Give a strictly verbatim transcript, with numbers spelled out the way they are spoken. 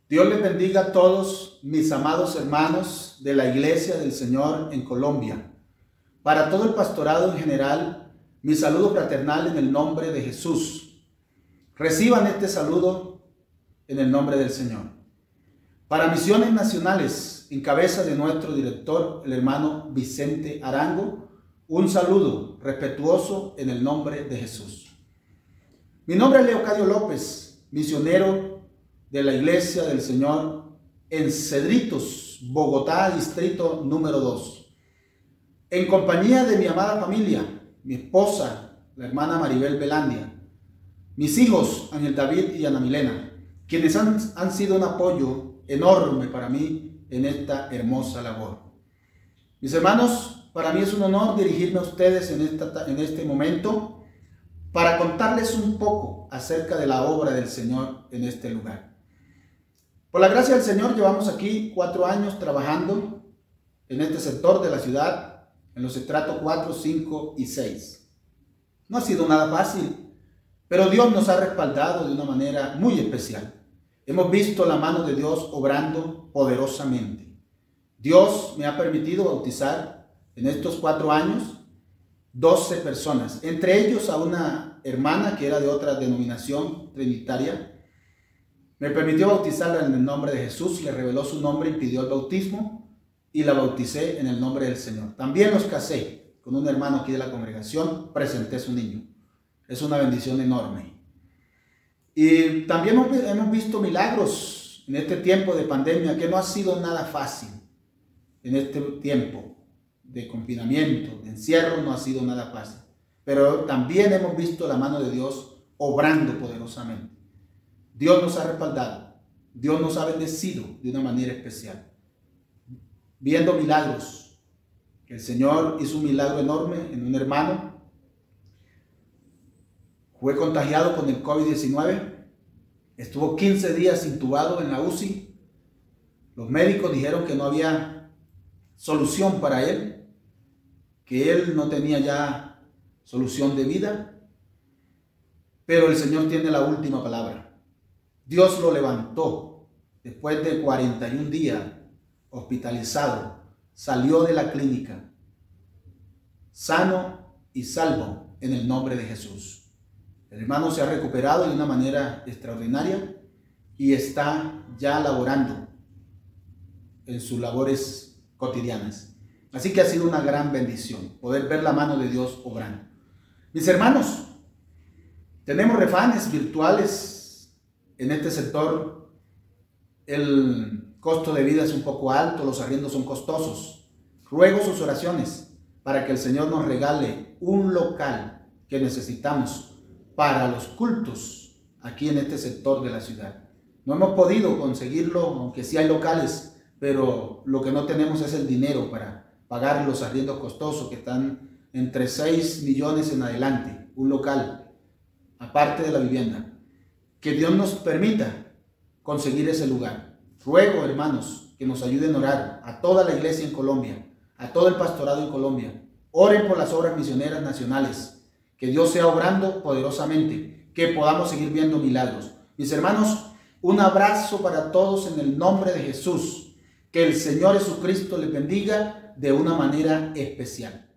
Dios les bendiga a todos mis amados hermanos de la Iglesia del Señor en Colombia. Para todo el pastorado en general, mi saludo fraternal en el nombre de Jesús. Reciban este saludo en el nombre del Señor. Para Misiones Nacionales, en cabeza de nuestro director, el hermano Vicente Arango, un saludo respetuoso en el nombre de Jesús. Mi nombre es Leocadio López, misionero de la Iglesia del Señor en Cedritos, Bogotá, distrito número dos. En compañía de mi amada familia, mi esposa, la hermana Maribel Belandia, mis hijos, Ángel David y Ana Milena, quienes han, han sido un apoyo enorme para mí en esta hermosa labor. Mis hermanos, para mí es un honor dirigirme a ustedes en, esta, en este momento para contarles un poco acerca de la obra del Señor en este lugar. Por la gracia del Señor llevamos aquí cuatro años trabajando en este sector de la ciudad, en los estratos cuatro, cinco y seis. No ha sido nada fácil, pero Dios nos ha respaldado de una manera muy especial. Hemos visto la mano de Dios obrando poderosamente. Dios me ha permitido bautizar en estos cuatro años doce personas, entre ellos a una hermana que era de otra denominación trinitaria. Me permitió bautizarla en el nombre de Jesús, le reveló su nombre y pidió el bautismo y la bauticé en el nombre del Señor. También los casé con un hermano aquí de la congregación, presenté a su niño. Es una bendición enorme. Y también hemos visto milagros en este tiempo de pandemia, que no ha sido nada fácil. En este tiempo de confinamiento, de encierro, no ha sido nada fácil. Pero también hemos visto la mano de Dios obrando poderosamente. Dios nos ha respaldado, Dios nos ha bendecido de una manera especial. Viendo milagros, que el Señor hizo un milagro enorme en un hermano. Fue contagiado con el COVID diecinueve, estuvo quince días intubado en la U C I. Los médicos dijeron que no había solución para él, que él no tenía ya solución de vida, pero el Señor tiene la última palabra. Dios lo levantó después de cuarenta y un días hospitalizado, salió de la clínica sano y salvo en el nombre de Jesús. El hermano se ha recuperado de una manera extraordinaria y está ya laborando en sus labores cotidianas. Así que ha sido una gran bendición poder ver la mano de Dios obrando. Mis hermanos, tenemos refanes virtuales. En este sector el costo de vida es un poco alto, los arriendos son costosos. Ruego sus oraciones para que el Señor nos regale un local que necesitamos para los cultos aquí en este sector de la ciudad. No hemos podido conseguirlo, aunque sí hay locales, pero lo que no tenemos es el dinero para pagar los arriendos costosos que están entre seis millones en adelante, un local, aparte de la vivienda. Que Dios nos permita conseguir ese lugar. Ruego, hermanos, que nos ayuden a orar a toda la iglesia en Colombia, a todo el pastorado en Colombia. Oren por las obras misioneras nacionales. Que Dios sea obrando poderosamente, que podamos seguir viendo milagros. Mis hermanos, un abrazo para todos en el nombre de Jesús. Que el Señor Jesucristo les bendiga de una manera especial.